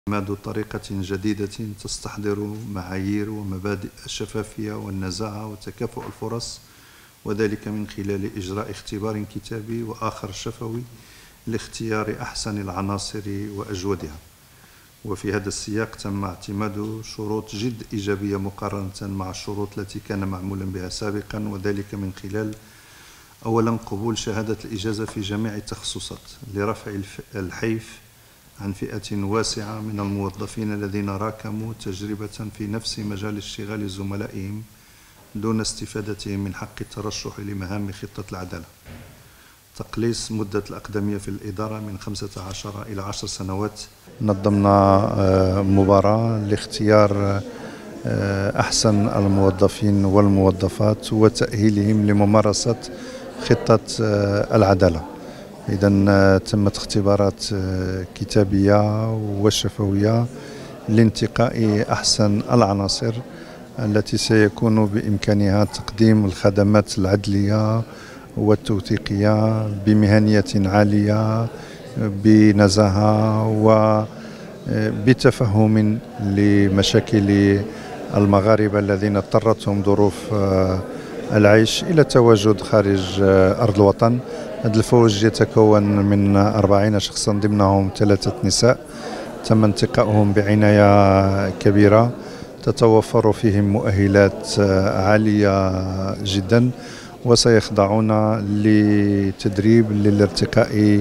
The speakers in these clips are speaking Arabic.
اعتماد طريقة جديدة تستحضر معايير ومبادئ الشفافية والنزاهة وتكافؤ الفرص، وذلك من خلال إجراء اختبار كتابي وآخر شفوي لاختيار أحسن العناصر وأجودها. وفي هذا السياق تم اعتماد شروط جد إيجابية مقارنة مع الشروط التي كان معمولا بها سابقا، وذلك من خلال أولا قبول شهادة الإجازة في جميع التخصصات لرفع الحيف عن فئة واسعة من الموظفين الذين راكموا تجربة في نفس مجال اشتغال زملائهم دون استفادتهم من حق الترشح لمهام خطة العدالة. تقليص مدة الأقدمية في الإدارة من 15 إلى 10 سنوات. نظمنا مباراة لاختيار أحسن الموظفين والموظفات وتأهيلهم لممارسة خطة العدالة. إذن تمت اختبارات كتابية وشفوية لانتقاء أحسن العناصر التي سيكون بإمكانها تقديم الخدمات العدلية والتوثيقية بمهنية عالية بنزاهة وبتفهم لمشاكل المغاربة الذين اضطرتهم ظروف العيش إلى التواجد خارج أرض الوطن. هذا الفوج يتكون من 40 شخصا ضمنهم 3 نساء تم انتقائهم بعناية كبيرة، تتوفر فيهم مؤهلات عالية جدا، وسيخضعون لتدريب للارتقاء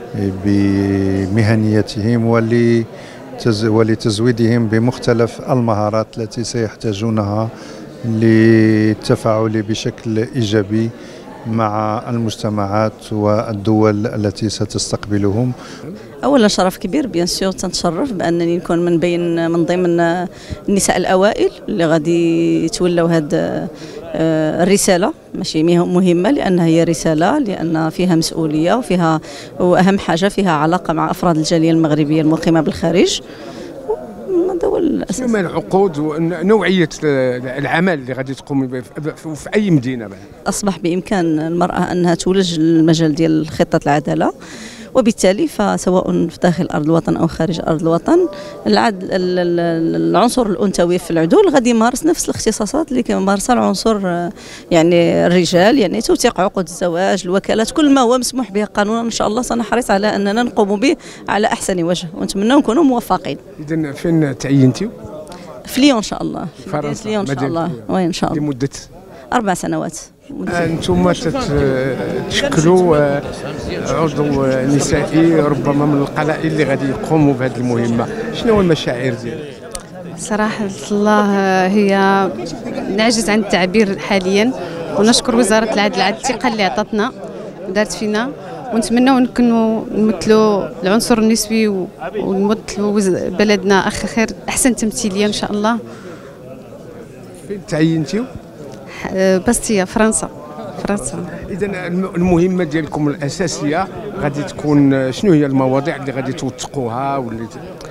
بمهنيتهم ولتزويدهم بمختلف المهارات التي سيحتاجونها للتفاعل بشكل إيجابي مع المجتمعات والدول التي ستستقبلهم. اولا شرف كبير بيان سور، تنتشرف بانني نكون من ضمن النساء الاوائل اللي غادي يتولوا هذه الرساله. ماشي مهمه لانها هي رساله، لان فيها مسؤوليه وفيها، واهم حاجه فيها علاقه مع افراد الجاليه المغربيه المقيمه بالخارج. هذا هو الاساس. شنو العقود ونوعيه العمل اللي غادي تقومي به في اي مدينه بعد؟ اصبح بامكان المراه انها تولج المجال ديال خطه العداله، وبالتالي فسواء في داخل أرض الوطن أو خارج أرض الوطن العنصر الأنثوي في العدول غادي يمارس نفس الاختصاصات اللي كيمارسها العنصر يعني الرجال، يعني توثيق عقود الزواج، الوكالات، كل ما هو مسموح به قانونا. إن شاء الله سنحرص على أننا نقوم به على أحسن وجه، ونتمنى نكونوا موفقين. إذن فين تعينتوا؟ في ليون إن شاء الله، في مدينة ليون إن شاء الله، وين إن شاء الله لمدة 4 سنوات. أنتم تشكلوا عضو نسائي ربما من القلائل اللي غادي يقوموا بهذه المهمة، شنو هو المشاعر ديالك؟ صراحة الله هي نعجز عن التعبير حاليا، ونشكر وزارة العدل على الثقة اللي عطاتنا ودارت فينا، ونتمنوا نكونوا نمثلوا العنصر النسوي ونمثلوا بلدنا خير أحسن تمثيلية إن شاء الله. فين تعينتيو؟ باستيا، فرنسا. إذا المهمة ديالكم الأساسية غادي تكون شنو هي المواضيع اللي غادي توثقوها واللي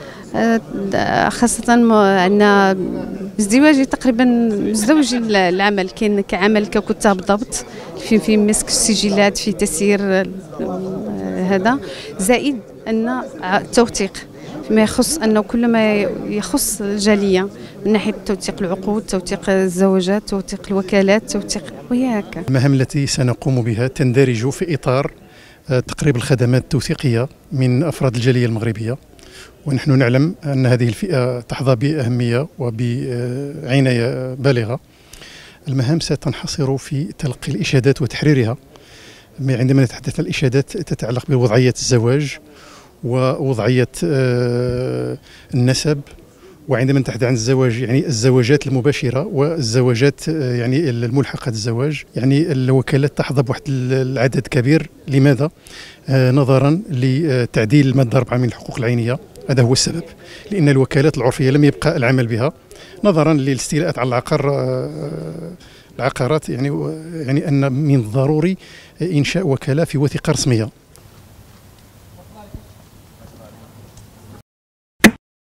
خاصة عندنا ازدواجي تقريبا مزدوج العمل، كاين كعمل ككتاب ضبط في مسك السجلات، في تسيير هذا، زائد أن التوثيق فيما يخص أنه كل ما يخص الجالية من ناحية توثيق العقود، توثيق الزواجات، توثيق الوكالات، توثيق وهي هكا. المهام التي سنقوم بها تندرج في إطار تقريب الخدمات التوثيقية من أفراد الجالية المغربية، ونحن نعلم أن هذه الفئة تحظى بأهمية وبعناية بالغة. المهام ستنحصر في تلقي الإشادات وتحريرها. عندما نتحدث عن الإشادات تتعلق بوضعية الزواج ووضعية النسب، وعندما نتحدث عن الزواج يعني الزواجات المباشرة والزواجات يعني الملحقة الزواج، يعني الوكالات تحظى بواحد العدد كبير. لماذا؟ نظرا لتعديل المادة 4 من الحقوق العينية. هذا هو السبب، لأن الوكالات العرفية لم يبقى العمل بها نظرا للاستيلاءات على العقارات، يعني أن من الضروري إنشاء وكالة في وثيقة رسمية.